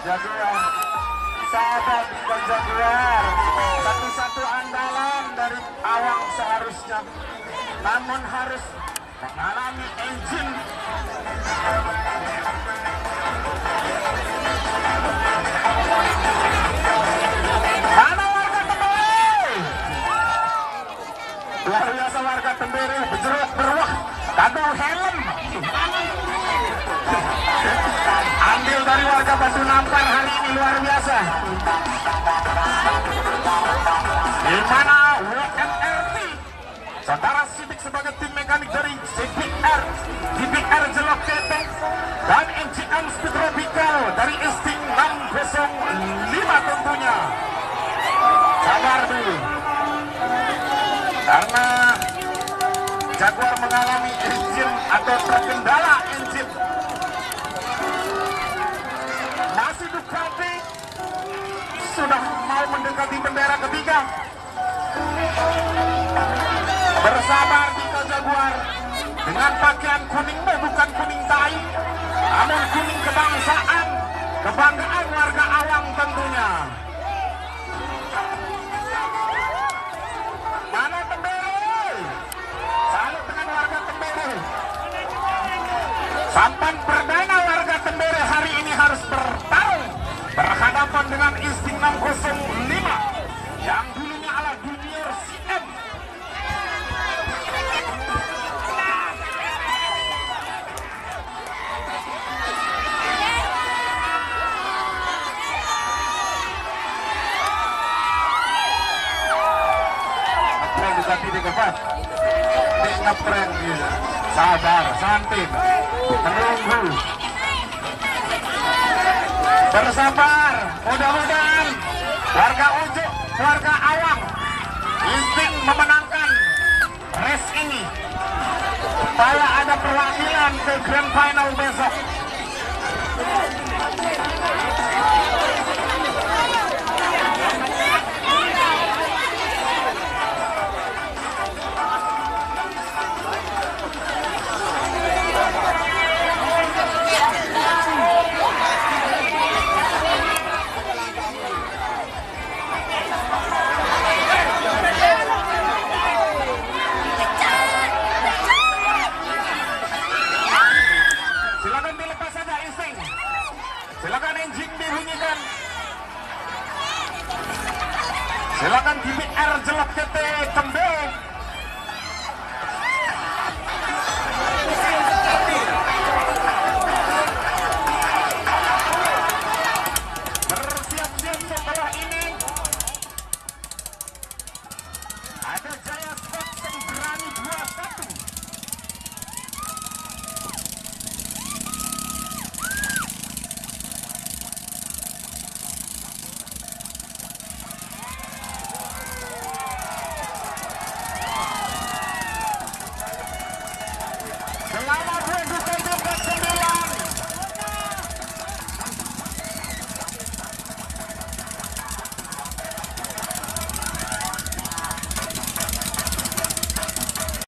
Jaguar, sahabat dan Jaguar, satu-satu andalan dari Awang seharusnya, namun harus mengalami engine. Mana warga Tembere? Luar biasa warga Tembere, berjeruk beruah, kado helm. Ambil dari warga Batu Nampar hari ini luar biasa. Di mana WMRT, saudara Civic sebagai tim mekanik dari CBR Jelok Keteng, dan NGM Speed Tropical dari Insting 605 tentunya. Sabar dulu, karena Jaguar mengalami engine atau terkendala engine. Masih Ducati sudah mau mendekati bendera ketiga. Bersabar Dika Jaguar dengan pakaian kuning, bukan kuning tai, namun kuning kebangsaan, kebanggaan warga Awang tentunya. Mana Tembere? Salut dengan warga Tembere. Sampan perdana warga Tembere hari ini harus bertarung berhadapan dengan Insting 605 yang dulunya ala junior CM. Ducati dikepas, ngeprank dia. Sabar, santai, menunggu. Bersabar, mudah-mudahan warga Ujuk, warga Awang, Insting memenangkan race ini supaya ada perwakilan ke Grand Final besok.